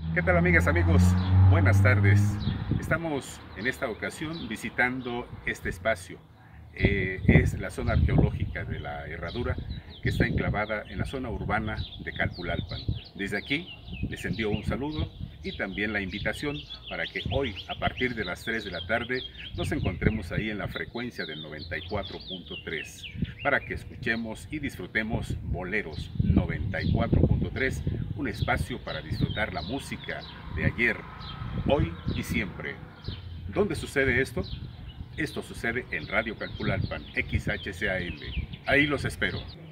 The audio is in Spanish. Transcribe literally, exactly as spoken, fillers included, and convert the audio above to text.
¿Qué tal, amigas, amigos? Buenas tardes. Estamos en esta ocasión visitando este espacio. Eh, es la zona arqueológica de la Herradura, que está enclavada en la zona urbana de Calpulalpan. Desde aquí les envío un saludo y también la invitación para que hoy, a partir de las tres de la tarde, nos encontremos ahí en la frecuencia del noventa y cuatro punto tres para que escuchemos y disfrutemos Boleros noventa y cuatro punto tres, un espacio para disfrutar la música de ayer, hoy y siempre. ¿Dónde sucede esto? Esto sucede en Radio Calpulalpan, X H C A L. Ahí los espero.